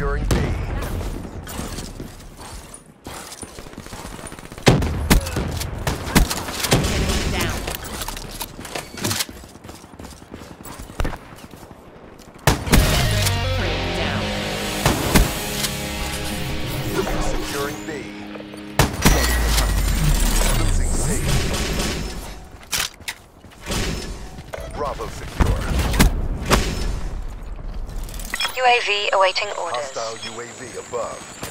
Securing B. Enemy down. Enemy down. Securing B. Losing C. Bravo secure. UAV awaiting orders. Hostile UAV above.